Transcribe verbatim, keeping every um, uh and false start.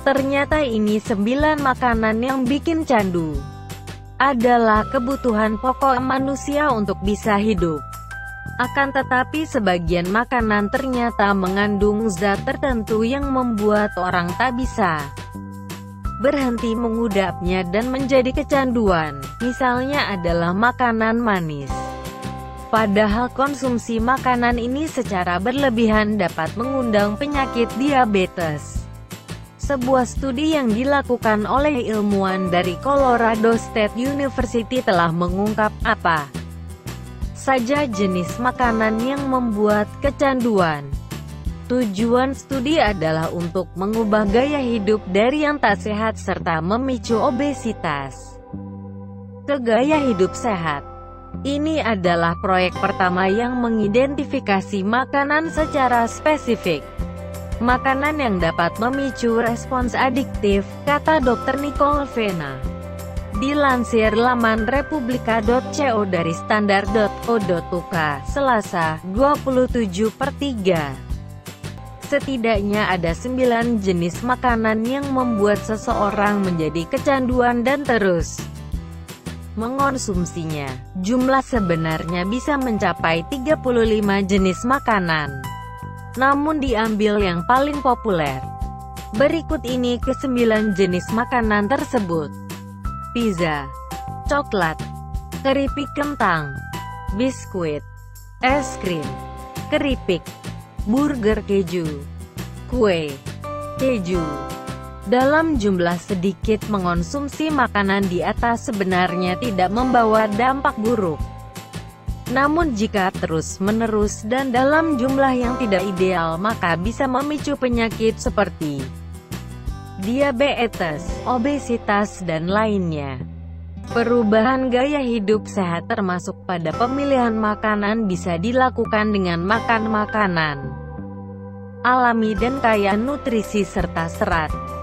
Ternyata ini sembilan makanan yang bikin candu. Adalah kebutuhan pokok manusia untuk bisa hidup. Akan tetapi sebagian makanan ternyata mengandung zat tertentu yang membuat orang tak bisa berhenti mengudapnya dan menjadi kecanduan. Misalnya adalah makanan manis. Padahal konsumsi makanan ini secara berlebihan dapat mengundang penyakit diabetes. Sebuah studi yang dilakukan oleh ilmuwan dari Colorado State University telah mengungkap apa saja jenis makanan yang membuat kecanduan. Tujuan studi adalah untuk mengubah gaya hidup dari yang tak sehat serta memicu obesitas ke gaya hidup sehat. Ini adalah proyek pertama yang mengidentifikasi makanan secara spesifik. Makanan yang dapat memicu respons adiktif, kata dokter Nicole Vena. Dilansir laman republika dot co dari standar dot co dot u k, Selasa, dua puluh tujuh per tiga. Setidaknya ada sembilan jenis makanan yang membuat seseorang menjadi kecanduan dan terus mengonsumsinya. Jumlah sebenarnya bisa mencapai tiga puluh lima jenis makanan. Namun diambil yang paling populer. Berikut ini kesembilan jenis makanan tersebut. Pizza, coklat, keripik kentang, biskuit, es krim, keripik, burger keju, kue, keju. Dalam jumlah sedikit mengonsumsi makanan di atas sebenarnya tidak membawa dampak buruk. Namun jika terus-menerus dan dalam jumlah yang tidak ideal maka bisa memicu penyakit seperti diabetes, obesitas dan lainnya. Perubahan gaya hidup sehat termasuk pada pemilihan makanan bisa dilakukan dengan makan makanan alami dan kaya nutrisi serta serat.